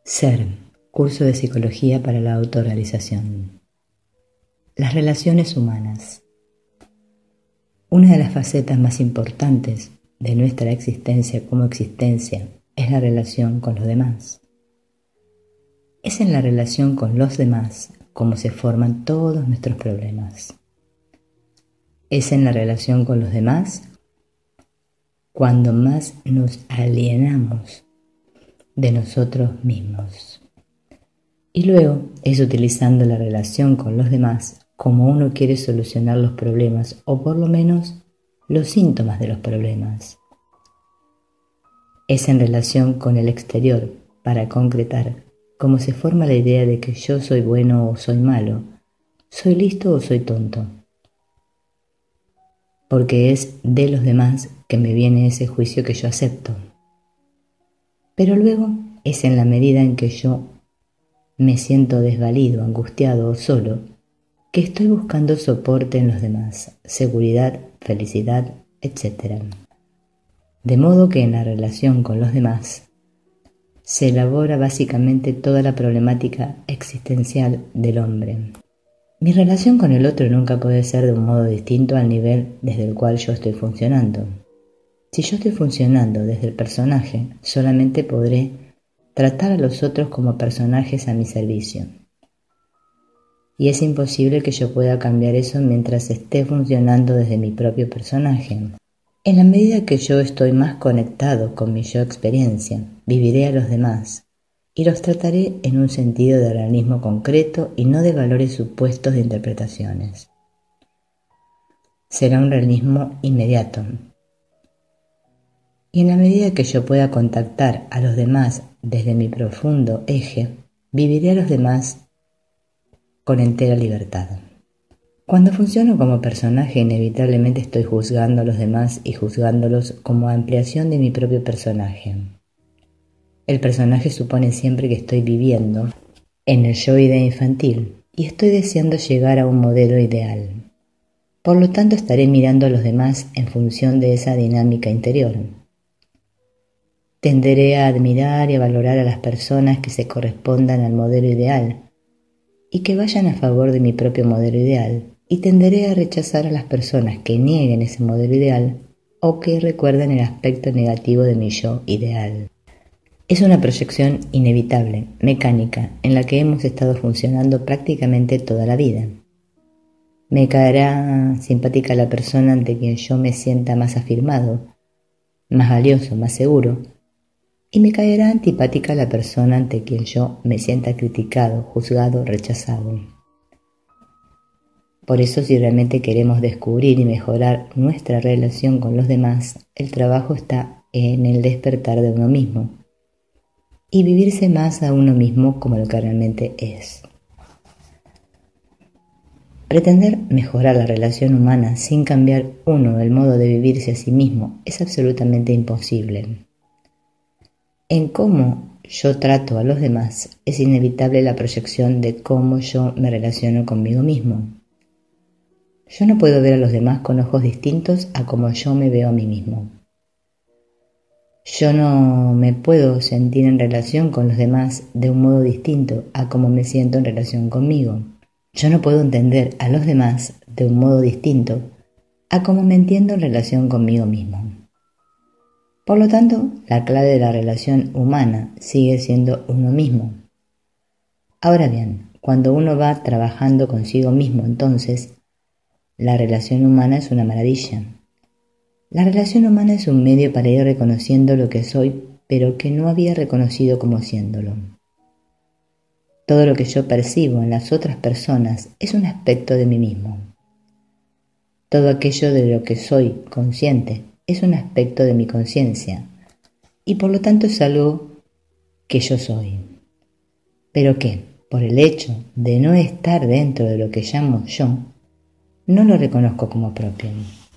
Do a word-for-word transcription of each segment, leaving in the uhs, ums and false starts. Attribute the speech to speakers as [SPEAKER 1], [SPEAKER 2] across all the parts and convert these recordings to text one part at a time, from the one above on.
[SPEAKER 1] Ser, curso de psicología para la autorrealización. Las relaciones humanas. Una de las facetas más importantes de nuestra existencia como existencia es la relación con los demás. Es en la relación con los demás como se forman todos nuestros problemas. Es en la relación con los demás cuando más nos alienamos de nosotros mismos. Y luego es utilizando la relación con los demás como uno quiere solucionar los problemas o por lo menos los síntomas de los problemas. Es en relación con el exterior para concretar cómo se forma la idea de que yo soy bueno o soy malo, soy listo o soy tonto. Porque es de los demás que me viene ese juicio que yo acepto. Pero luego es en la medida en que yo me siento desvalido, angustiado o solo, que estoy buscando soporte en los demás, seguridad, felicidad, etcétera. De modo que en la relación con los demás se elabora básicamente toda la problemática existencial del hombre. Mi relación con el otro nunca puede ser de un modo distinto al nivel desde el cual yo estoy funcionando. Si yo estoy funcionando desde el personaje, solamente podré tratar a los otros como personajes a mi servicio. Y es imposible que yo pueda cambiar eso mientras esté funcionando desde mi propio personaje. En la medida que yo estoy más conectado con mi yo experiencia, viviré a los demás y los trataré en un sentido de realismo concreto y no de valores supuestos de interpretaciones. Será un realismo inmediato. Y en la medida que yo pueda contactar a los demás desde mi profundo eje, viviré a los demás con entera libertad. Cuando funciono como personaje, inevitablemente estoy juzgando a los demás y juzgándolos como ampliación de mi propio personaje. El personaje supone siempre que estoy viviendo en el yo idea infantil y estoy deseando llegar a un modelo ideal. Por lo tanto, estaré mirando a los demás en función de esa dinámica interior. Tenderé a admirar y a valorar a las personas que se correspondan al modelo ideal y que vayan a favor de mi propio modelo ideal, y tenderé a rechazar a las personas que nieguen ese modelo ideal o que recuerden el aspecto negativo de mi yo ideal. Es una proyección inevitable, mecánica, en la que hemos estado funcionando prácticamente toda la vida. Me caerá simpática la persona ante quien yo me sienta más afirmado, más valioso, más seguro, y me caerá antipática la persona ante quien yo me sienta criticado, juzgado, rechazado. Por eso, si realmente queremos descubrir y mejorar nuestra relación con los demás, el trabajo está en el despertar de uno mismo y vivirse más a uno mismo como lo que realmente es. Pretender mejorar la relación humana sin cambiar uno el modo de vivirse a sí mismo es absolutamente imposible. En cómo yo trato a los demás es inevitable la proyección de cómo yo me relaciono conmigo mismo. Yo no puedo ver a los demás con ojos distintos a cómo yo me veo a mí mismo. Yo no me puedo sentir en relación con los demás de un modo distinto a cómo me siento en relación conmigo. Yo no puedo entender a los demás de un modo distinto a cómo me entiendo en relación conmigo mismo. Por lo tanto, la clave de la relación humana sigue siendo uno mismo. Ahora bien, cuando uno va trabajando consigo mismo, entonces, la relación humana es una maravilla. La relación humana es un medio para ir reconociendo lo que soy, pero que no había reconocido como siéndolo. Todo lo que yo percibo en las otras personas es un aspecto de mí mismo. Todo aquello de lo que soy consciente es un aspecto de mi conciencia y por lo tanto es algo que yo soy. Pero que, por el hecho de no estar dentro de lo que llamo yo, no lo reconozco como propio.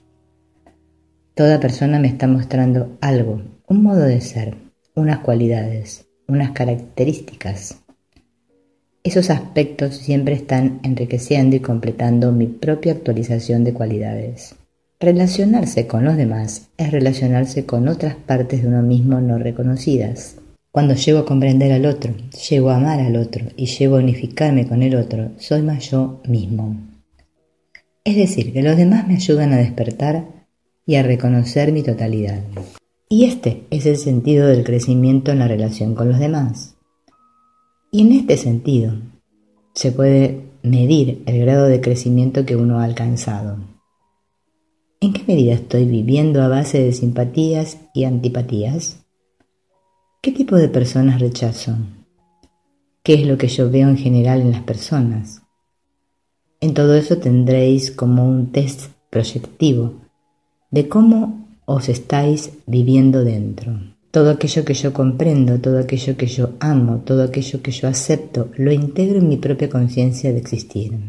[SPEAKER 1] Toda persona me está mostrando algo, un modo de ser, unas cualidades, unas características. Esos aspectos siempre están enriqueciendo y completando mi propia actualización de cualidades. Relacionarse con los demás es relacionarse con otras partes de uno mismo no reconocidas. Cuando llego a comprender al otro, llego a amar al otro y llego a unificarme con el otro, soy más yo mismo. Es decir, que los demás me ayudan a despertar y a reconocer mi totalidad. Y este es el sentido del crecimiento en la relación con los demás. Y en este sentido, se puede medir el grado de crecimiento que uno ha alcanzado. ¿En qué medida estoy viviendo a base de simpatías y antipatías? ¿Qué tipo de personas rechazo? ¿Qué es lo que yo veo en general en las personas? En todo eso tendréis como un test proyectivo de cómo os estáis viviendo dentro. Todo aquello que yo comprendo, todo aquello que yo amo, todo aquello que yo acepto, lo integro en mi propia conciencia de existir.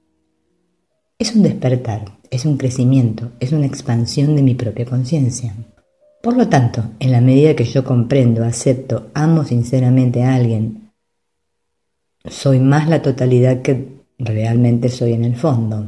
[SPEAKER 1] Es un despertar, es un crecimiento, es una expansión de mi propia conciencia. Por lo tanto, en la medida que yo comprendo, acepto, amo sinceramente a alguien, soy más la totalidad que realmente soy en el fondo.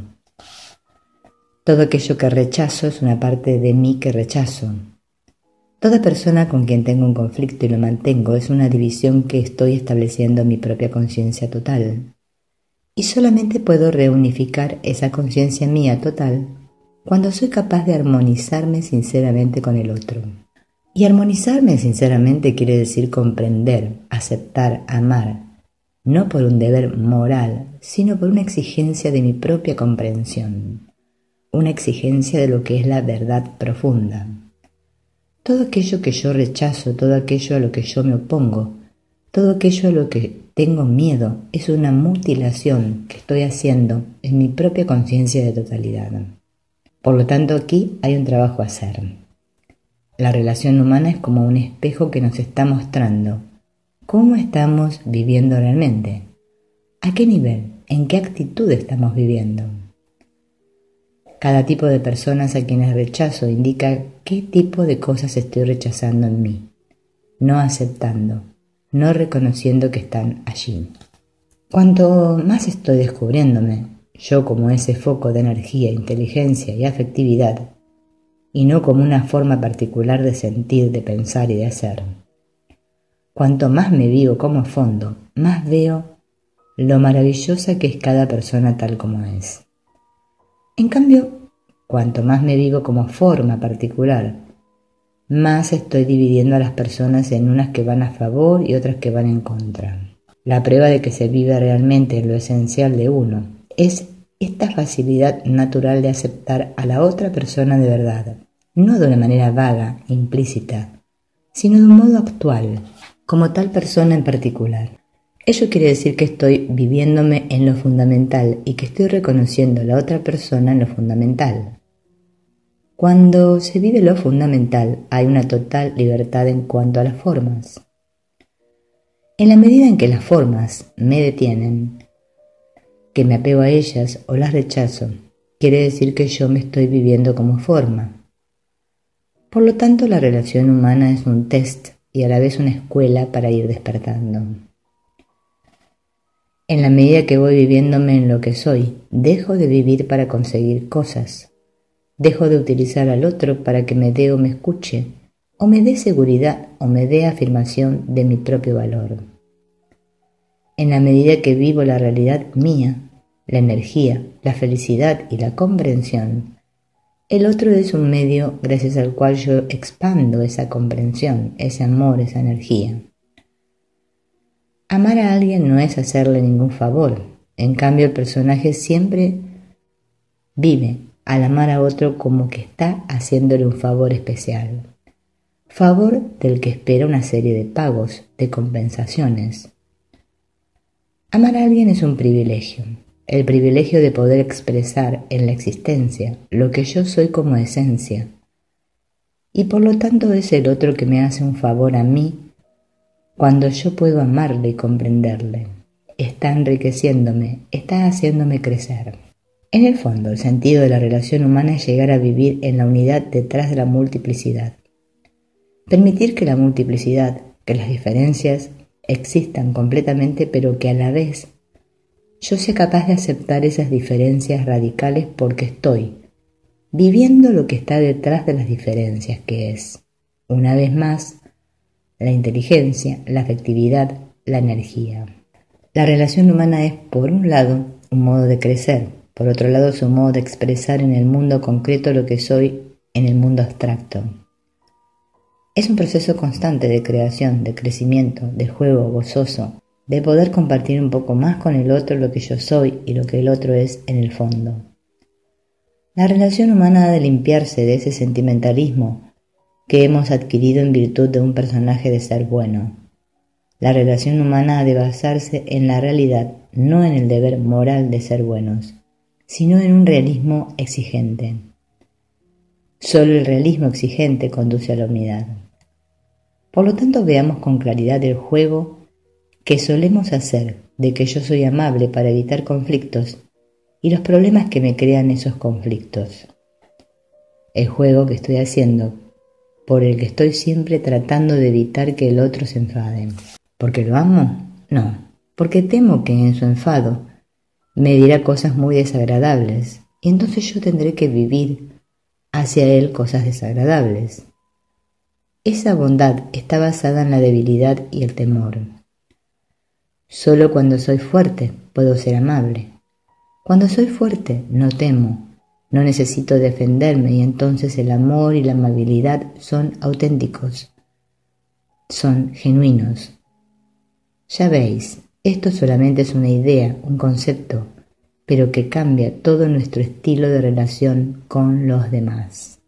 [SPEAKER 1] Todo aquello que rechazo es una parte de mí que rechazo. Toda persona con quien tengo un conflicto y lo mantengo es una división que estoy estableciendo en mi propia conciencia total. Y solamente puedo reunificar esa conciencia mía total cuando soy capaz de armonizarme sinceramente con el otro. Y armonizarme sinceramente quiere decir comprender, aceptar, amar, no por un deber moral, sino por una exigencia de mi propia comprensión, una exigencia de lo que es la verdad profunda. Todo aquello que yo rechazo, todo aquello a lo que yo me opongo, todo aquello a lo que tengo miedo es una mutilación que estoy haciendo en mi propia conciencia de totalidad. Por lo tanto, aquí hay un trabajo a hacer. La relación humana es como un espejo que nos está mostrando cómo estamos viviendo realmente, a qué nivel, en qué actitud estamos viviendo. Cada tipo de personas a quienes rechazo indica qué tipo de cosas estoy rechazando en mí, no aceptando, no reconociendo que están allí. Cuanto más estoy descubriéndome, yo como ese foco de energía, inteligencia y afectividad, y no como una forma particular de sentir, de pensar y de hacer. Cuanto más me vivo como fondo, más veo lo maravillosa que es cada persona tal como es. En cambio, cuanto más me vivo como forma particular, más estoy dividiendo a las personas en unas que van a favor y otras que van en contra. La prueba de que se vive realmente en lo esencial de uno es esta facilidad natural de aceptar a la otra persona de verdad, no de una manera vaga, implícita, sino de un modo actual, como tal persona en particular. Ello quiere decir que estoy viviéndome en lo fundamental y que estoy reconociendo a la otra persona en lo fundamental. Cuando se vive lo fundamental, hay una total libertad en cuanto a las formas. En la medida en que las formas me detienen, que me apego a ellas o las rechazo, quiere decir que yo me estoy viviendo como forma. Por lo tanto, la relación humana es un test y a la vez una escuela para ir despertando. En la medida que voy viviéndome en lo que soy, dejo de vivir para conseguir cosas. Dejo de utilizar al otro para que me dé o me escuche, o me dé seguridad o me dé afirmación de mi propio valor. En la medida que vivo la realidad mía, la energía, la felicidad y la comprensión, el otro es un medio gracias al cual yo expando esa comprensión, ese amor, esa energía. Amar a alguien no es hacerle ningún favor, en cambio el personaje siempre vive al amar a otro como que está haciéndole un favor especial. Favor del que espera una serie de pagos, de compensaciones. Amar a alguien es un privilegio, el privilegio de poder expresar en la existencia lo que yo soy como esencia. Y por lo tanto es el otro que me hace un favor a mí cuando yo puedo amarle y comprenderle. Está enriqueciéndome, está haciéndome crecer. En el fondo, el sentido de la relación humana es llegar a vivir en la unidad detrás de la multiplicidad. Permitir que la multiplicidad, que las diferencias existan completamente, pero que a la vez yo sea capaz de aceptar esas diferencias radicales porque estoy viviendo lo que está detrás de las diferencias, que es, una vez más, la inteligencia, la afectividad, la energía. La relación humana es, por un lado, un modo de crecer, por otro lado es un modo de expresar en el mundo concreto lo que soy en el mundo abstracto. Es un proceso constante de creación, de crecimiento, de juego gozoso, de poder compartir un poco más con el otro lo que yo soy y lo que el otro es en el fondo. La relación humana ha de limpiarse de ese sentimentalismo que hemos adquirido en virtud de un personaje de ser bueno. La relación humana ha de basarse en la realidad, no en el deber moral de ser buenos, sino en un realismo exigente. Solo el realismo exigente conduce a la unidad. Por lo tanto, veamos con claridad el juego que solemos hacer de que yo soy amable para evitar conflictos y los problemas que me crean esos conflictos. El juego que estoy haciendo, por el que estoy siempre tratando de evitar que el otro se enfade. ¿Porque lo amo? No, porque temo que en su enfado me dirá cosas muy desagradables y entonces yo tendré que vivir hacia él cosas desagradables. Esa bondad está basada en la debilidad y el temor. Solo cuando soy fuerte puedo ser amable. Cuando soy fuerte no temo, no necesito defenderme y entonces el amor y la amabilidad son auténticos, son genuinos. Ya veis, esto solamente es una idea, un concepto, pero que cambia todo nuestro estilo de relación con los demás.